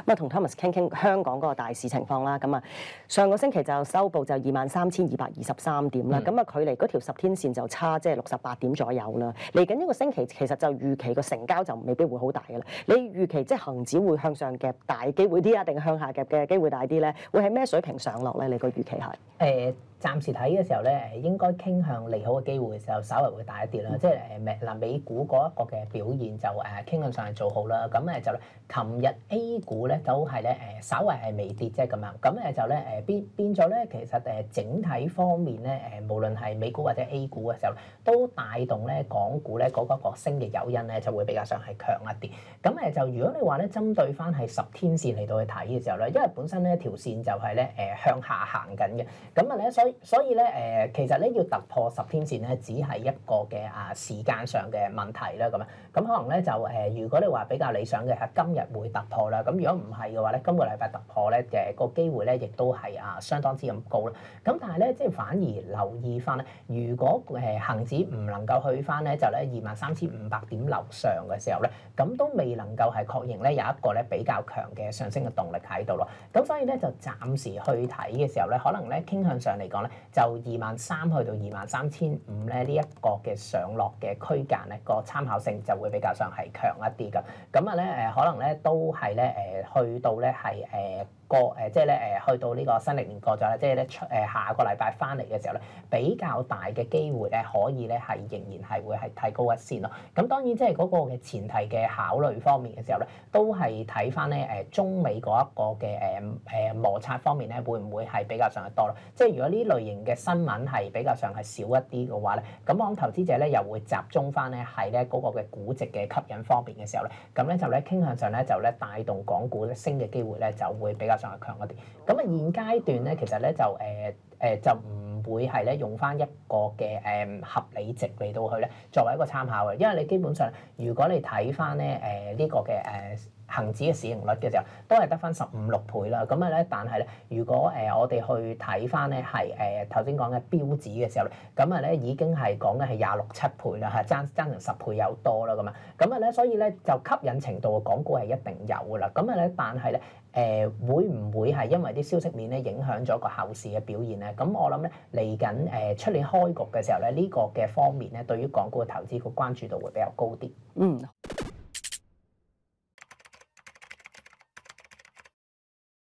咁啊，同 Thomas 傾香港嗰個大市情況啦。咁啊，上個星期就收報就23,223點啦。咁啊，距離嗰條10天線就差即係68點左右啦。嚟緊一個星期其實就預期個成交就未必會好大嘅啦。你預期即係恆指會向上夾大機會啲啊，定係向下夾嘅機會大啲咧？會喺咩水平上落咧？你個預期係？ 暫時睇嘅時候咧，應該傾向利好嘅機會就稍為會大一啲啦。即係美股嗰一個嘅表現就傾向上係做好啦。咁就琴日 A 股咧都係咧稍為係微跌啫咁樣。咁就咧變咗咧，其實整體方面咧無論係美股或者 A 股嘅時候，都帶動咧港股咧嗰個升嘅誘因咧就會比較上係強一啲。咁就如果你話咧針對翻係10天線嚟到去睇嘅時候咧，因為本身呢條線就係咧向下行緊嘅。咁咧所以咧其實咧要突破10天線咧，只係一個嘅時間上嘅問題啦咁樣。咁可能咧就如果你話比較理想嘅係今日會突破啦。咁如果唔係嘅話咧，今個禮拜突破咧個機會咧亦都係相當之咁高啦。咁但係咧即係反而留意翻咧，如果恆指唔能夠去翻咧就咧23,500點樓上嘅時候咧，咁都未能夠係確認咧有一個咧比較強嘅上升嘅動力喺度咯。咁所以咧就暫時去睇嘅時候咧，可能咧傾向上嚟講咧，就23,000去到23,500咧呢一個嘅上落嘅區間咧，個參考性就會比較上係強一啲㗎。咁咧可能咧都係咧去到咧係即係咧去到呢個新歷年過咗啦，即係咧下個禮拜翻嚟嘅時候咧，比較大嘅機會咧可以咧係仍然係會係提高一線咯。咁當然即係嗰個嘅前提嘅考慮方面嘅時候咧，都係睇翻咧中美嗰一個嘅摩擦方面咧，會唔會係比較上係多咯？即係如果呢類型嘅新聞係比較上係少一啲嘅話咧，咁我諗投資者咧又會集中翻咧係咧嗰個嘅估值嘅吸引方面嘅時候咧，咁咧就咧傾向上咧就咧帶動港股咧升嘅機會咧就會比較上係強一啲。咁現階段咧其實咧就唔會係咧用翻一個嘅合理值嚟到去咧作為一個參考嘅，因為你基本上如果你睇翻咧呢個嘅恆指嘅市盈率嘅時候，都係得翻15-16倍啦。咁咧，但係咧，如果我哋去睇翻咧係頭先講嘅標指嘅時候咧，咁咧已經係講緊係26-27倍啦，係爭成10倍有多啦咁啊。咁咧，所以咧就吸引程度嘅港股係一定有噶啦。咁咧，但係咧會唔會係因為啲消息面咧影響咗個後市嘅表現咧？咁我諗咧嚟緊出年開局嘅時候咧，呢個嘅方面咧對於港股嘅投資個關注度會比較高啲。